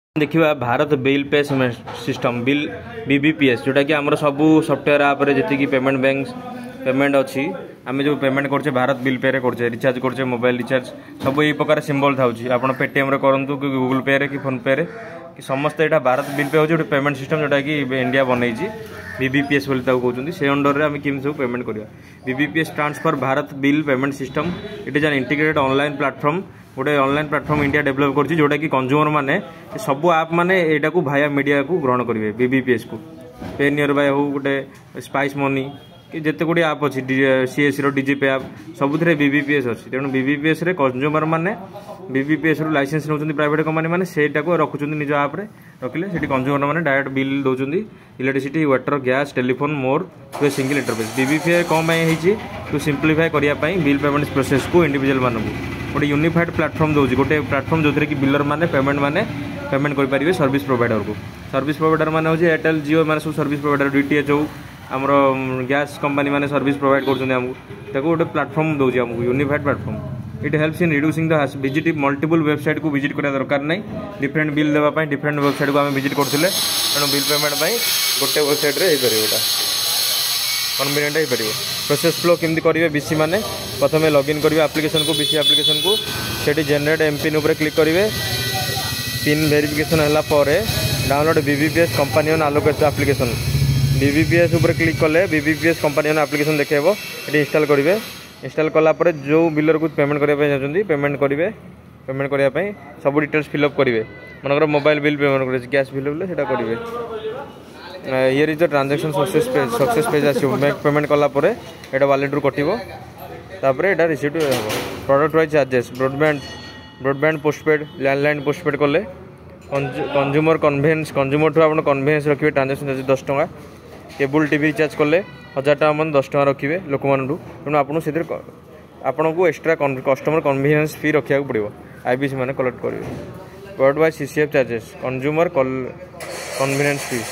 देखिए Bharat bill pay system bill BBPS जोटा कि आमर सब सॉफ्टवेयर आप जी पेमेंट बैंक पेमेंट अच्छी आम जो पेमेंट करछे भारत बिल पे रे करछे रिचार्ज करछे मोबाइल रिचार्ज सब यही प्रकार सिंबल था आप पेटीएम करूँ कि गूगल पे रे कि फोन पे रे कि समस्त यहाँ भारत बिल पे हो पेमेंट सिस्टम जोटा कि इंडिया बनई बीबीपीएस बोली कहते से अंडर में आम केमी सब पेमेंट करवा BBPS transfer Bharat bill payment system it is an integrated online platform गोटे ऑनलाइन प्लेटफॉर्म इंडिया डेवलप कर जोटा कि कंज्यूमर मैंने सब आप मैंने यहाँ को भाया मीडिया को ग्रहण करेंगे बीबीपीएस को पे नियर बाय हो गोटे स्पाइस मनी कि जिते गुड़ी आप अच्छी सीएससी डीजीपे आप सबुथ बीबीपीएस अच्छी तेणु बीबीपीएस कंज्यूमर मैंने बीबीपीएस लाइसेंस नौ प्राइवेट कंपनी मैंने से रखुच्च निज आप्रे रखिले से कंज्यूमर मैंने डायरेक्ट बिल दौरान electricity water gas telephone more to a single interface BBPS कौन टू सिंप्लीफाई करने बिल पेमेंट प्रोसेस को इंडिविजुअल मानक गोटे यूनिफाइड प्लेटफॉर्म दूसरी गोटे प्लेटफॉर्म जो कि बिलर मैंने पेमेंट करेंगे सर्विस प्रोवाइडर को सर्विस प्रोवाइडर मैंने हूँ एयरटेल जियो मैंने सब सर्विस प्रोवाइडर डीटीएच हो आमर गैस कंपनी मैंने सर्विस प्रोवाइड कर गोटे प्लेटफॉर्म दूसरी आमको unified platform it helps in reducing the visit multiple website को विजिट करने दरकार नहीं डिफरेंट बिल देवाई डिफरेंट वेबसाइट को आम विजिट करते तेणु बिल पेमेंट गोटे वेबसाइट हो कन्वीनियंट हो पार प्रोसेस फ्लो केमती करेंगे बीसी मैंने प्रथम लॉगिन करेंगे एप्लिकेशन को बीसी एप्लिकेशन को सेठी जनरेट एमपिन उपर क्लिक करेंगे पिन वेरिफिकेशन है download BBPS company allocate application BBPS उपर क्लिक कले बीबीपीएस कंपनी एप्लिकेशन देखेबो ये इंस्टॉल करेंगे इंस्टॉल कलापर जो बिलर को पेमेंट करने चाहते पेमेंट करेंगे पेमेंट करने सब डिटेल्स फिलअप करेंगे मनकर मोबाइल बिल पेमेंट कर गैस बिल बोले से करेंगे ये is the transaction success page आसो पेमेंट कलापर यहाँ वालेट रू कटो तापर यहाँ रिसीव हम product wise charges broadband postpaid landline postpaid कले कंज्यूमर कन्वेन्स कंज्यूमर ठूँ आप कन्वेन्स रखिए ट्रांजैक्शन चार्ज 10 टका केबल टीवी रिचार्ज कले 1000 टका मन 10 टका रखिए लोक मानू तेणु आपन को एक्सट्रा कस्टमर कन्वीनियंस फी रखा पड़ो आईबीसी मैंने कलेक्ट करेंगे product wise CCF charges consumer convenience fee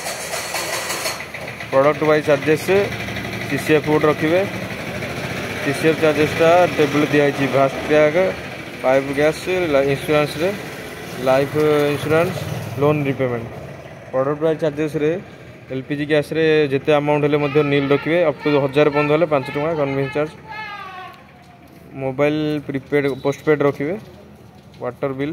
product wise charges CCF code रखिए सीसीएफ चार्जेसटा टेबल दिखाई FASTag pipe gas insurance life insurance loan repayment product wise charges LPG gas जिते amount हेल्ले नील रखिए अप टू 1000 पर्यटन हेल्ले 5 टका convenience charge mobile prepaid postpaid रखिए वाटर बिल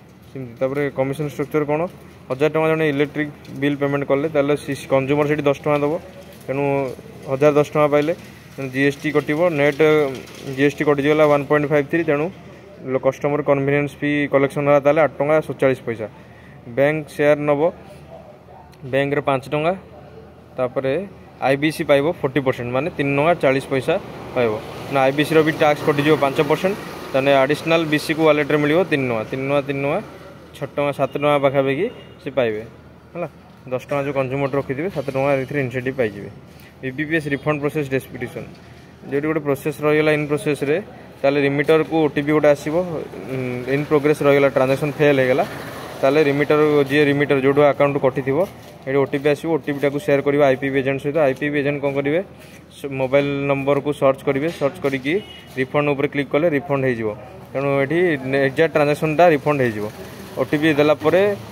कमिशन स्ट्रक्चर कौन 1000 टका जन इलेक्ट्रिक बिल पेमेंट कले कंज्यूमर से 10 टका दब तेणु 1010 टका पाइले जीएसटी कटो नेट जीएसटी कटिगला 1.53 तेणु कस्टमर कन्वीनियंस फी कलेक्शन है 8 टका 47 पैसा बैंक शेयर नब बैंक रे 5 टका तापर आईबीसी पाइब 40% माने 3 टका 40 पैसा पाइब ना आईबीसी रो भी टैक्स कटिज 5% ताने एडिशनल बीसी को वालेट रे मिलियो 3 टका 6 टका 7 टका पाखापाखि से पाइबे है 10 टका जो कंज्यूमर रखिथे 7 टका इनसेंटिव पाइबे बीबीपीएस रिफंड प्रोसेस डिस्ट्रीब्यूशन जो गोटे प्रोसेस रहीगला इन प्रोसेस रे ताले रिमीटर को ओटीपी गोटे आसीबो इन प्रोग्रेस रहीगला ट्रांजैक्शन फेल होगला ताले रिमीटर जी रिमीटर जो अकाउंट कटि थी ये ओटीपी आसो ओटीपी टाक शेयर करेंगे आईपीपी एजेंट सहित आईपीपी एजेंट कौन करेंगे मोबाइल नंबर को सर्च करेंगे सर्च करके रिफंड उपर क्लिक कले रिफंड हो तेणु ये एक्जाक्ट ट्रांजैक्शनटा रिफंड हो ओटीपी देलापर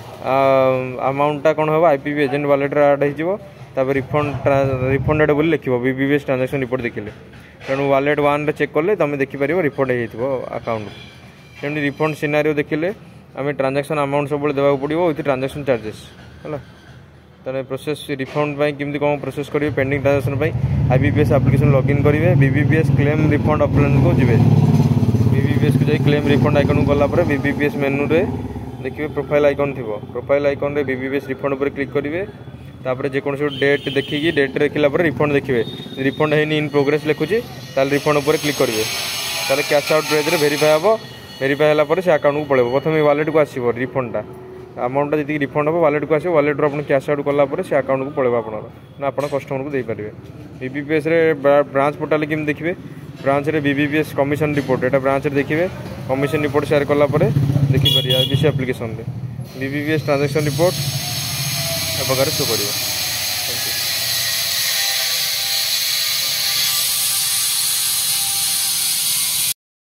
अमाउंटा कौन हम आईपीपी एजेंट वालेट आड हो रिफंडेड बोली लिखो बीबीपीएस ट्रांजैक्शन रिपोर्ट देखिले तेणु वालेट 1 चेक कले तुम देखिपर रिफंड हो अकाउंट तेणु रिफंड सिनारियो देखिले आम ट्रांजैक्शन अमाउंट सब देवाक पड़ो विथ ट्रांजैक्शन चार्जेस है तेरे प्रोसेस रिफंड केमती कौन प्रोसेस करेंगे pending transaction IBPS application login करेंगे बीबीपीएस क्लेम रिफंड ऑप्शन को जी बीबीपीएस को जाए क्लेम रिफंड आइकन को गलापर बीबीपीएस मेनू रे देखिए प्रोफाइल आइकन थी प्रोफाइल आइकन रे बीबीपीएस रिफंड पर क्लिक करेंगे तापर जेकोसी डेट देखिए डेट रखला रिफंड देखिए रिफंड है इन प्रोग्रेस लिखुची रिफंड उपर क्लिक करेंगे ताले कैश आउट पेज रे वेरीफाई हम वेरीफाई है से अकाउंट को पड़े प्रथम वालेट को आसो रिफंडा अमाउंटा जी रिफंड हम वालेट को आसो वालेट रू कैश आउट कलापर से अकाउंट को पड़े आप कस्टमर को देपारे बीबीपीएस ब्रांच पोर्टाल केमी देखिए ब्रांच रे बीबीपीएस कमिशन रिपोर्ट यहाँ ब्रांच देखिए कमिशन रिपोर्ट शेयर कलापर देखिपारे IBC application BBPS transaction report प्रकार शो करिए।